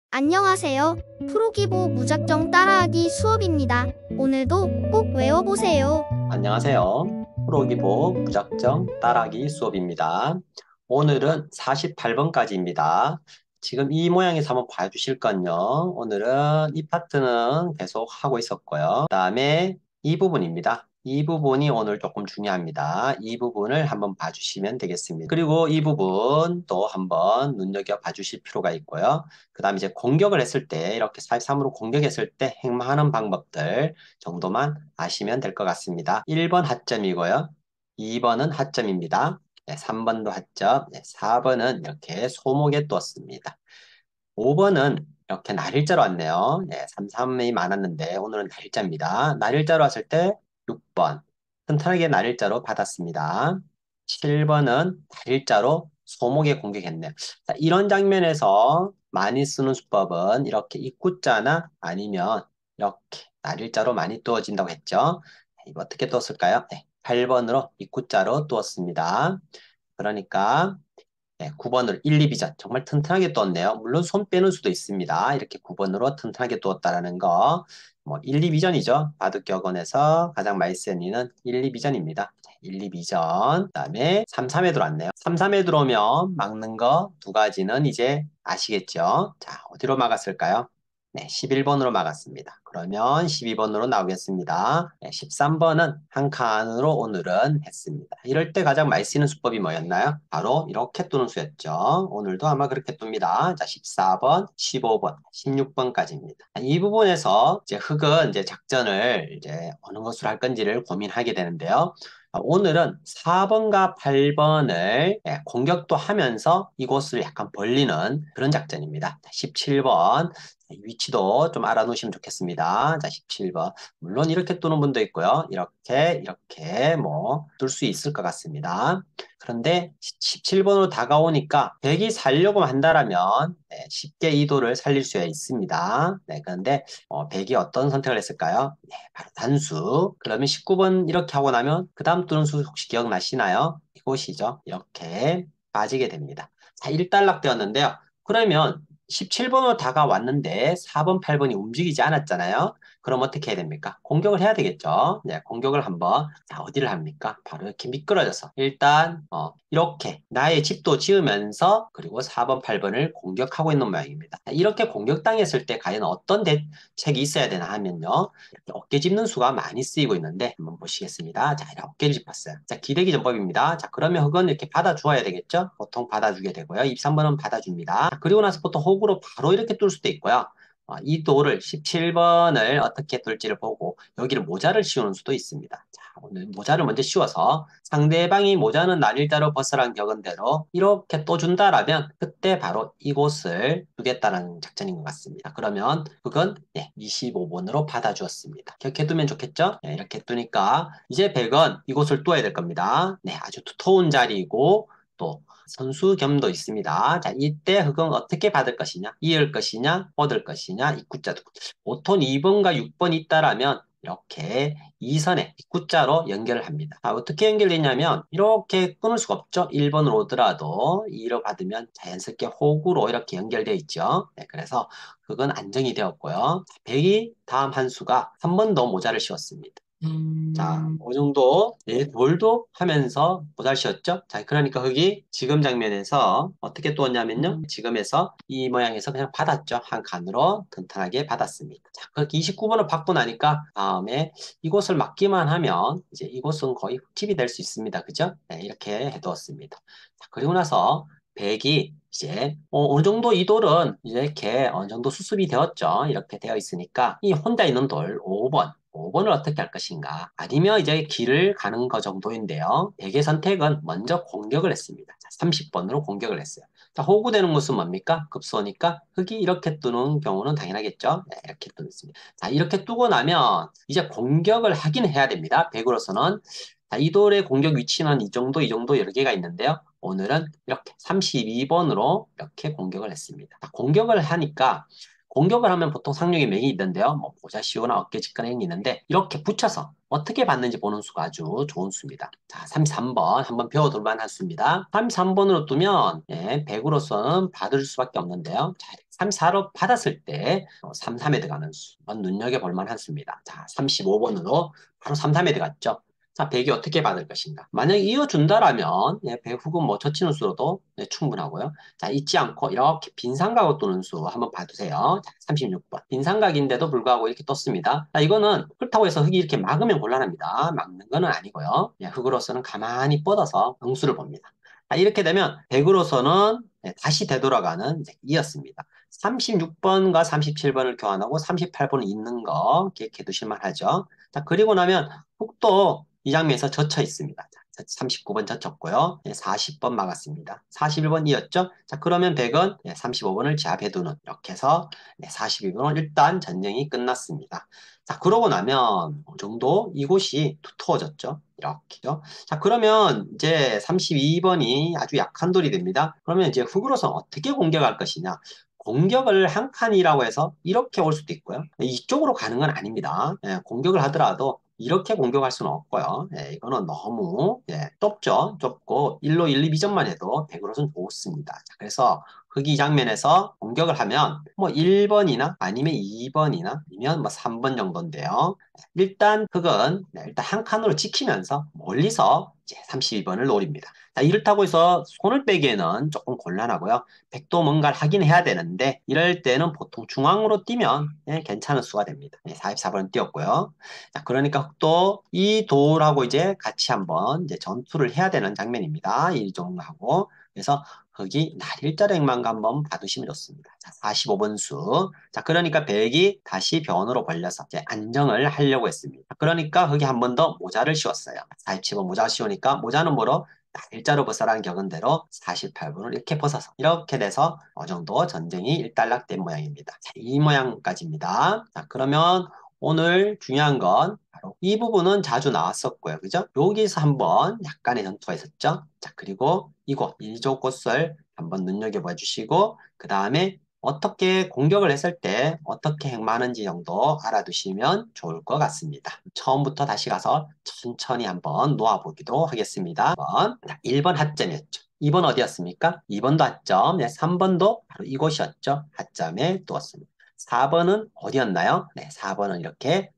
안녕하세요. 프로기보 무작정 따라하기 수업입니다. 오늘도 꼭 외워보세요. 안녕하세요. 프로기보 무작정 따라하기 수업입니다. 오늘은 48번까지입니다. 지금 이 모양에서 한번 봐주실 건요. 오늘은 이 파트는 계속 하고 있었고요. 그 다음에 이 부분입니다. 이 부분이 오늘 조금 중요합니다. 이 부분을 한번 봐주시면 되겠습니다. 그리고 이 부분 또 한번 눈여겨 봐주실 필요가 있고요. 그 다음에 이제 공격을 했을 때 이렇게 43으로 공격했을 때 행마하는 방법들 정도만 아시면 될 것 같습니다. 1번 하점이고요. 2번은 하점입니다. 네, 3번도 하점, 네, 4번은 이렇게 소목에 두었습니다. 5번은 이렇게 날일자로 왔네요. 네, 3, 3이 많았는데 오늘은 날일자입니다. 날일자로 왔을 때 6번 튼튼하게 날일자로 받았습니다. 7번은 날일자로 소목에 공격했네요. 자, 이런 장면에서 많이 쓰는 수법은 이렇게 입구자나 아니면 이렇게 날일자로 많이 두어진다고 했죠. 이거 어떻게 두었을까요? 네, 8번으로 입구자로 두었습니다. 그러니까 네, 9번으로 1, 2비전 정말 튼튼하게 두었네요. 물론 손 빼는 수도 있습니다. 이렇게 9번으로 튼튼하게 두었다라는 거. 뭐 1, 2비전이죠. 바둑격언에서 가장 많이 쓰는 이는 1, 2비전입니다. 1, 2비전. 그다음에 3, 3에 들어왔네요. 3, 3에 들어오면 막는 거 두 가지는 이제 아시겠죠? 자, 어디로 막았을까요? 네, 11번으로 막았습니다. 그러면 12번으로 나오겠습니다. 네, 13번은 한 칸으로 오늘은 했습니다. 이럴 때 가장 많이 쓰는 수법이 뭐였나요? 바로 이렇게 두는 수였죠. 오늘도 아마 그렇게 둡니다. 자, 14번, 15번, 16번까지입니다. 이 부분에서 이제 흙은 이제 작전을 이제 어느 것으로 할 건지를 고민하게 되는데요. 오늘은 4번과 8번을 공격도 하면서 이곳을 약간 벌리는 그런 작전입니다. 17번 위치도 좀 알아놓으시면 좋겠습니다. 자, 17번. 물론 이렇게 뜨는 분도 있고요. 이렇게 뭐 뜰 수 있을 것 같습니다. 그런데 17번으로 다가오니까 100이 살려고 한다라면 쉽게 이도를 살릴 수 있습니다. 네, 그런데 100이 어떤 선택을 했을까요? 네, 바로 단수. 그러면 19번 이렇게 하고 나면 그 다음 뜨는 수 혹시 기억나시나요? 이곳이죠. 이렇게 빠지게 됩니다. 자, 1단락 되었는데요. 그러면 17번으로 다가왔는데 4번, 8번이 움직이지 않았잖아요. 그럼 어떻게 해야 됩니까? 공격을 해야 되겠죠. 네, 공격을 한번 자, 어디를 합니까? 바로 이렇게 미끄러져서 일단 이렇게 나의 집도 지으면서 그리고 4번, 8번을 공격하고 있는 모양입니다. 이렇게 공격당했을 때 과연 어떤 대책이 있어야 되나 하면요. 이렇게 어깨 짚는 수가 많이 쓰이고 있는데 한번 보시겠습니다. 자, 이렇게 어깨를 짚었어요. 자, 기대기 전법입니다. 자, 그러면 흙은 이렇게 받아주어야 되겠죠? 보통 받아주게 되고요. 23번은 받아줍니다. 그리고 나서 보통 호구로 바로 이렇게 뚫을 수도 있고요. 이 돌을 17번을 어떻게 뚫지를 보고 여기를 모자를 씌우는 수도 있습니다. 자, 오늘 모자를 먼저 씌워서 상대방이 모자는 날일자로 벗어난 격언대로 이렇게 또 준다라면 그때 바로 이곳을 두겠다는 작전인 것 같습니다. 그러면 그건 25번으로 받아주었습니다. 이렇게 두면 좋겠죠? 네, 이렇게 두니까 이제 100은 이곳을 두어야 될 겁니다. 네, 아주 두터운 자리이고 또 선수 겸도 있습니다. 자, 이때 흑은 어떻게 받을 것이냐? 이을 것이냐? 얻을 것이냐? 입구자도. 보통 2번과 6번이 있다라면 이렇게 2선에 입구자로 연결을 합니다. 어떻게 연결되냐면 이렇게 끊을 수가 없죠. 1번으로 오더라도 2로 받으면 자연스럽게 호구로 이렇게 연결되어 있죠. 네, 그래서 그건 안정이 되었고요. 100이 다음 한 수가 한 번 더 모자를 씌웠습니다. 자, 그 정도 돌도 하면서 모자르셨죠? 자, 그러니까 흙이 지금 장면에서 어떻게 뚜었냐면요. 지금에서 이 모양에서 그냥 받았죠. 한 칸으로 튼튼하게 받았습니다. 자, 그렇게 29번을 받고 나니까 다음에 이곳을 막기만 하면 이제 이곳은 거의 흙집이 될 수 있습니다. 그죠? 네, 이렇게 해두었습니다. 자, 그리고 나서 백이 이제 어느 정도 이 돌은 이제 이렇게 어느 정도 수습이 되었죠. 이렇게 되어 있으니까 이 혼자 있는 돌 5번 5번을 어떻게 할 것인가? 아니면 이제 길을 가는 거 정도인데요. 백의 선택은 먼저 공격을 했습니다. 자, 30번으로 공격을 했어요. 자, 호구되는 것은 뭡니까? 급소니까 흙이 이렇게 뜨는 경우는 당연하겠죠. 네, 이렇게 뜨습니다. 자, 이렇게 뜨고 나면 이제 공격을 하긴 해야 됩니다. 백으로서는. 자, 이 돌의 공격 위치는 이 정도 여러 개가 있는데요. 오늘은 이렇게 32번으로 이렇게 공격을 했습니다. 자, 공격을 하니까 공격을 하면 보통 상륙의 명이 있는데요. 뭐 모자 씌우나 어깨 짚거나 있는데 이렇게 붙여서 어떻게 받는지 보는 수가 아주 좋은 수입니다. 자, 33번 한번 배워둘 만한 수입니다. 33번으로 두면 100으로서는 받을 수밖에 없는데요. 자, 34로 받았을 때 3, 3에 들어가는 수. 이건 눈여겨볼 만한 수입니다. 자, 35번으로 바로 3, 3에 들어갔죠. 자, 100이 어떻게 받을 것인가? 만약에 이어준다라면 100 혹은 뭐 젖히는 수로도 충분하고요. 자, 잊지 않고 이렇게 빈삼각으로 뜨는 수 한번 봐두세요. 자, 36번. 빈삼각인데도 불구하고 이렇게 떴습니다. 자, 이거는 그렇다고 해서 흙이 이렇게 막으면 곤란합니다. 막는 거는 아니고요. 흙으로서는 가만히 뻗어서 응수를 봅니다. 자, 이렇게 되면 100으로서는 다시 되돌아가는 이었습니다. 36번과 37번을 교환하고 38번을 잇는 거 기억해 두실만 하죠. 자, 그리고 나면 흙도 이 장면에서 젖혀 있습니다. 자, 39번 젖혔고요. 40번 막았습니다. 41번 이었죠? 자, 그러면 100은 35번을 제압해두는 이렇게 해서 42번은 일단 전쟁이 끝났습니다. 자, 그러고 나면 어느 정도 이곳이 두터워졌죠? 이렇게요. 자, 그러면 이제 32번이 아주 약한 돌이 됩니다. 그러면 이제 흙으로서 어떻게 공격할 것이냐? 공격을 한 칸이라고 해서 이렇게 올 수도 있고요. 이쪽으로 가는 건 아닙니다. 공격을 하더라도 이렇게 공격할 수는 없고요. 이거는 너무 좁죠. 좁고 1로 1, 2, 2점만 해도 100으로는 좋습니다. 자, 그래서 흑이 장면에서 공격을 하면 뭐 1번이나 아니면 2번이나 아니면 뭐 3번 정도인데요. 일단 흑은 일단 한 칸으로 지키면서 멀리서 이제 32번을 노립니다. 자, 이렇다고 해서 손을 빼기에는 조금 곤란하고요. 백도 뭔가를 하긴 해야 되는데 이럴 때는 보통 중앙으로 뛰면 괜찮은 수가 됩니다. 44번 뛰었고요. 자, 그러니까 흑도 이 돌하고 이제 같이 한번 이제 전투를 해야 되는 장면입니다. 이 정도하고. 그래서 흑이 날일자로 행만가 한번 봐두시면 좋습니다. 자, 45번 수. 자, 그러니까 백이 다시 변으로 벌려서 이제 안정을 하려고 했습니다. 그러니까 흑이 한 번 더 모자를 씌웠어요. 47번 모자 씌우니까 모자는 뭐로? 일자로 벗어라는 격언대로 48분을 이렇게 벗어서 이렇게 돼서 어느 정도 전쟁이 일단락된 모양입니다. 자, 이 모양까지입니다. 자, 그러면 오늘 중요한 건 바로 이 부분은 자주 나왔었고요. 그죠? 여기서 한번 약간의 전투가 있었죠. 자, 그리고 이쪽 곳을 한번 눈여겨봐 주시고 그 다음에 어떻게 공격을 했을 때 어떻게 행하는지 정도 알아두시면 좋을 것 같습니다. 처음부터 다시 가서 천천히 한번 놓아보기도 하겠습니다. 1번 하점이었죠. 2번 어디였습니까? 2번도 하점, 3번도 바로 이곳이었죠. 하점에 두었습니다. 4번은 어디였나요? 4번은 이렇게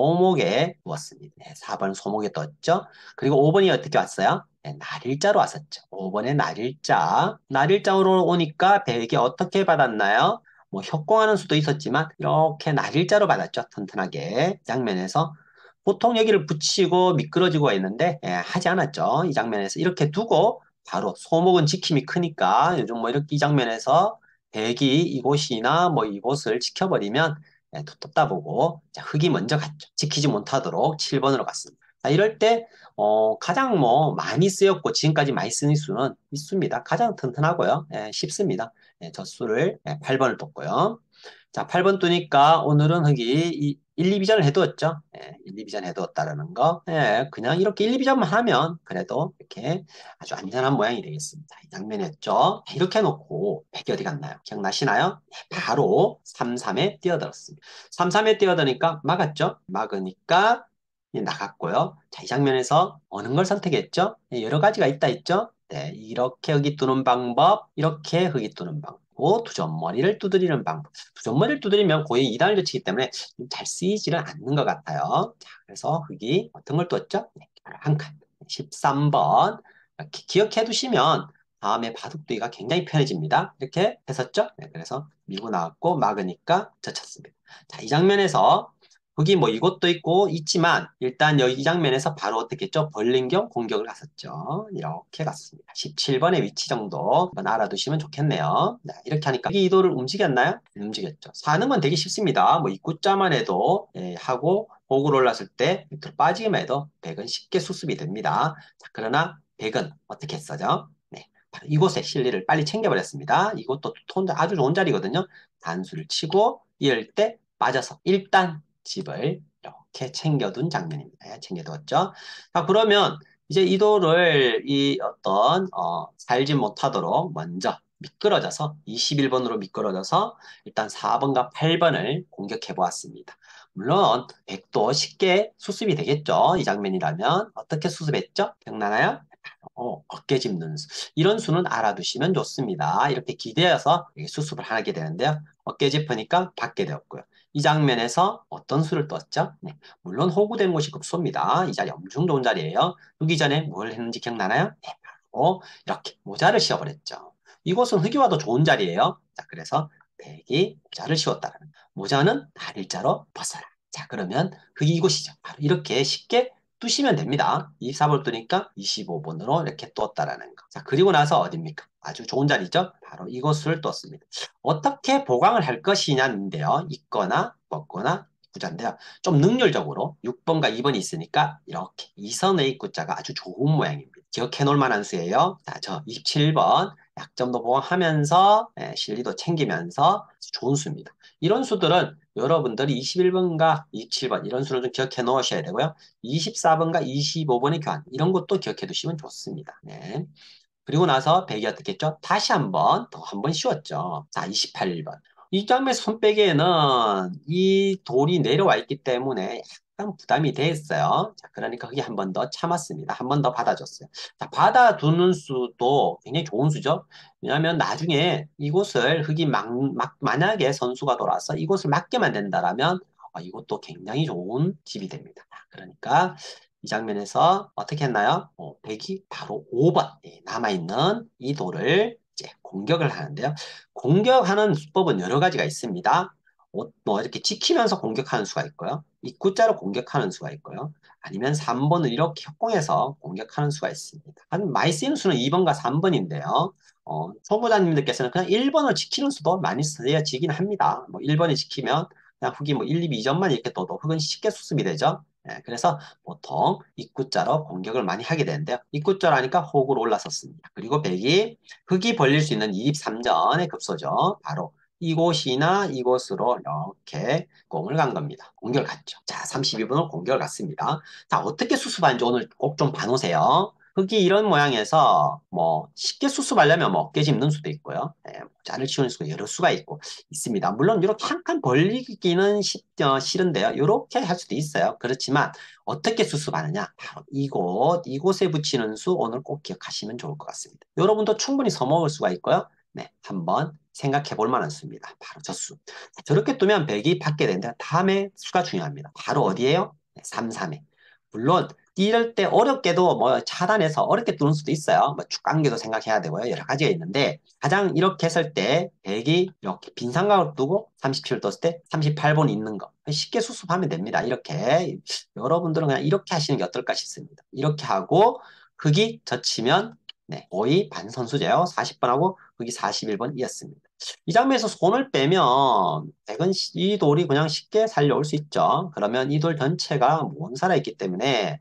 소목에 두었습니다. 4번은 소목에 떴죠. 그리고 5번이 어떻게 왔어요? 날일자로 왔었죠. 5번에 날일자. 날일자로 오니까 백이 어떻게 받았나요? 뭐 협공하는 수도 있었지만 이렇게 날일자로 받았죠. 튼튼하게. 장면에서. 보통 여기를 붙이고 미끄러지고 있는데 하지 않았죠. 이 장면에서 이렇게 두고 바로 소목은 지킴이 크니까 요즘 뭐 이렇게 이 장면에서 백이 이곳이나 뭐 이곳을 지켜버리면 톱다 보고 자, 흑이 먼저 갔죠. 지키지 못하도록 7번으로 갔습니다. 자, 이럴 때 가장 뭐 많이 쓰였고 지금까지 많이 쓰는 수는 이 수입니다. 가장 튼튼하고요. 쉽습니다. 저 수를 8번을 뒀고요. 자, 8번 두니까 오늘은 흑이 1, 2비전을 해두었죠. 1, 2비전 해두었다라는 거. 그냥 이렇게 1, 2비전만 하면 그래도 이렇게 아주 안전한 모양이 되겠습니다. 이 장면이었죠. 이렇게 해놓고 백이 어디 갔나요? 기억나시나요? 바로 3, 3에 뛰어들었습니다. 3, 3에 뛰어드니까 막았죠. 막으니까 나갔고요. 자, 이 장면에서 어느 걸 선택했죠? 여러 가지가 있다 했죠? 네, 이렇게 흙이 뜨는 방법, 이렇게 흙이 뜨는 방법. 두 점머리를 두드리는 방법. 두 점머리를 두드리면 거의 2단을 젖히기 때문에 잘 쓰이지는 않는 것 같아요. 자, 그래서 흙이 어떤 걸 떴죠? 네, 바로 한 칸. 13번. 이렇게 기억해 두시면 다음에 바둑두기가 굉장히 편해집니다. 이렇게 했었죠? 네, 그래서 밀고 나왔고 막으니까 젖혔습니다. 자, 이 장면에서 거기 뭐 이것도 있고 있지만 일단 여기 이 장면에서 바로 어떻게 했죠? 벌린경 공격을 갔었죠. 이렇게 갔습니다. 17번의 위치 정도 한번 알아두시면 좋겠네요. 네, 이렇게 하니까 이 이도를 움직였나요? 안 움직였죠. 사는 건 되게 쉽습니다. 뭐 입구자만 해도 하고 복을 올랐을 때 밑으로 빠지기만 해도 백은 쉽게 수습이 됩니다. 자, 그러나 백은 어떻게 했어죠? 네, 바로 이곳에 실리를 빨리 챙겨버렸습니다. 이것도 아주 좋은 자리거든요. 단수를 치고 이럴 때 빠져서 일단 집을 이렇게 챙겨둔 장면입니다. 챙겨두었죠. 자, 그러면 이제 이 돌을 이 어떤 살지 못하도록 먼저 미끄러져서 21번으로 미끄러져서 일단 4번과 8번을 공격해 보았습니다. 물론 100도 쉽게 수습이 되겠죠. 이 장면이라면 어떻게 수습했죠? 기억나나요? 어깨 짚는 수. 이런 수는 알아두시면 좋습니다. 이렇게 기대어서 수습을 하게 되는데요. 어깨 짚으니까 받게 되었고요. 이 장면에서 어떤 수를 떴죠? 네, 물론 호구된 곳이 급소입니다. 이 자리 엄청 좋은 자리예요. 두기 전에 뭘 했는지 기억나나요? 네, 바로 이렇게 모자를 씌워버렸죠. 이곳은 흙이와도 좋은 자리예요. 자, 그래서 백이 모자를 씌웠다는 모자는 날일자로 벗어라. 자, 그러면 흙이 이곳이죠. 바로 이렇게 쉽게 두시면 됩니다. 24번을 두니까 25번으로 이렇게 떴다라는 거. 자, 그리고 나서 어딥니까? 아주 좋은 자리죠? 바로 이곳을 떴습니다. 어떻게 보강을 할 것이냐인데요. 있거나 먹거나 구자인데요. 좀 능률적으로 6번과 2번이 있으니까 이렇게 2선의 구자가 아주 좋은 모양입니다. 기억해 놓을 만한 수예요. 자, 저 27번 약점도 보강하면서 실리도 챙기면서 좋은 수입니다. 이런 수들은 여러분들이 21번과 27번 이런 수를 좀 기억해 놓으셔야 되고요. 24번과 25번의 교환 이런 것도 기억해 두시면 좋습니다. 네. 그리고 나서 백이 어떻게 했죠? 다시 한 번 씌웠죠. 자, 28번. 이 장면에서 손빼기에는 이 돌이 내려와 있기 때문에 약간 부담이 됐어요. 자, 그러니까 그게 한 번 더 참았습니다. 한 번 더 받아줬어요. 자, 받아두는 수도 굉장히 좋은 수죠. 왜냐하면 나중에 이곳을 흙이 만약에 선수가 돌아서 이곳을 막게만 된다라면 이것도 굉장히 좋은 집이 됩니다. 그러니까 이 장면에서 어떻게 했나요? 백이 바로 5번 남아있는 이 돌을 이제 공격을 하는데요. 공격하는 수법은 여러 가지가 있습니다. 뭐 이렇게 지키면서 공격하는 수가 있고요. 입구자로 공격하는 수가 있고요. 아니면 3번을 이렇게 협공해서 공격하는 수가 있습니다. 한 많이 쓰이는 수는 2번과 3번인데요. 초보자님들께서는 그냥 1번을 지키는 수도 많이 쓰여지긴 합니다. 뭐 1번을 지키면 그냥 흙이 뭐 1, 2, 2점만 이렇게 떠도 흙은 쉽게 수습이 되죠. 그래서 보통 입구자로 공격을 많이 하게 되는데요. 입구자라니까 호구로 올라섰습니다. 그리고 백이 흙이 벌릴 수 있는 23전의 급소죠. 바로 이곳이나 이곳으로 이렇게 공을 간 겁니다. 공격을 갔죠. 자, 32번을 공격을 갔습니다. 자, 어떻게 수습하는지 오늘 꼭 좀 봐놓으세요. 흙이 이런 모양에서 뭐 쉽게 수습하려면 뭐 어깨 짚는 수도 있고요. 모자를 씌우는 수가 여러 수가 있습니다. 물론 이렇게 한 칸 벌리기는 싫은데요. 이렇게 할 수도 있어요. 그렇지만 어떻게 수습하느냐? 바로 이곳에 붙이는 수 오늘 꼭 기억하시면 좋을 것 같습니다. 여러분도 충분히 써먹을 수가 있고요. 네, 한번 생각해 볼 만한 수입니다. 바로 저 수. 저렇게 두면 백이 받게 되는데 다음에 수가 중요합니다. 바로 어디예요? 네, 3, 3에. 물론 이럴 때 어렵게도 뭐 차단해서 어렵게 뚫는 수도 있어요. 뭐 축간계도 생각해야 되고요. 여러 가지가 있는데 가장 이렇게 했을 때 100이 이렇게 빈 삼각을 두고 37을 떴을 때 38번 있는 거 쉽게 수습하면 됩니다. 이렇게 여러분들은 그냥 이렇게 하시는 게 어떨까 싶습니다. 이렇게 하고 흙이 젖히면 네, 거의 반선수제요. 40번하고 흙이 41번이었습니다. 이 장면에서 손을 빼면 백은 이 돌이 그냥 쉽게 살려올 수 있죠. 그러면 이 돌 전체가 못 살아있기 때문에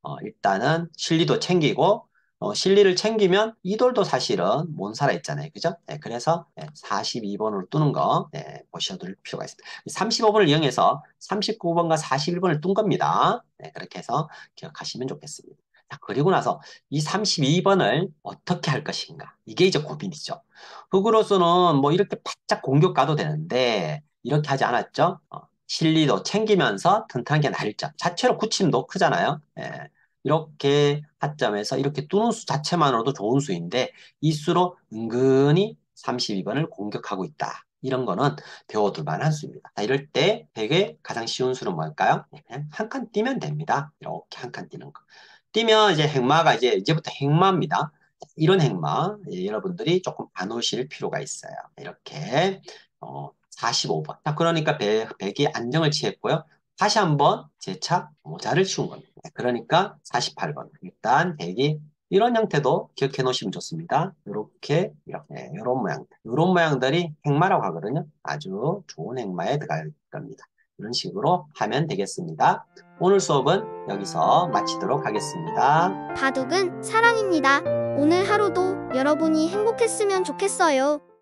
일단은 실리도 챙기고 실리를 챙기면 이 돌도 사실은 못 살아있잖아요. 그죠? 네, 그래서 42번으로 뜨는 거 보셔둘 필요가 있습니다. 35번을 이용해서 39번과 41번을 뜬 겁니다. 네, 그렇게 해서 기억하시면 좋겠습니다. 자, 그리고 나서 이 32번을 어떻게 할 것인가? 이게 이제 고민이죠. 흙으로서는 뭐 이렇게 바짝 공격 가도 되는데 이렇게 하지 않았죠? 실리도 챙기면서 튼튼하게 날죠. 자체로 굳힘도 크잖아요. 이렇게 하점에서 이렇게 뚫는 수 자체만으로도 좋은 수인데 이 수로 은근히 32번을 공격하고 있다. 이런 거는 배워둘 만한 수입니다. 자, 이럴 때 되게 가장 쉬운 수는 뭘까요? 그냥 한 칸 띄면 됩니다. 이렇게 한 칸 띄는 거. 띄면 이제 행마가 이제부터 행마입니다. 이런 행마 여러분들이 조금 안 오실 필요가 있어요. 이렇게 45번. 자, 그러니까 백이 안정을 취했고요. 다시 한번 재차 모자를 씌운 겁니다. 그러니까 48번. 일단 백이 이런 형태도 기억해 놓으시면 좋습니다. 이렇게 이런 모양들. 이런 모양들이 행마라고 하거든요. 아주 좋은 행마에 들어갈 겁니다. 이런 식으로 하면 되겠습니다. 오늘 수업은 여기서 마치도록 하겠습니다. 바둑은 사랑입니다. 오늘 하루도 여러분이 행복했으면 좋겠어요.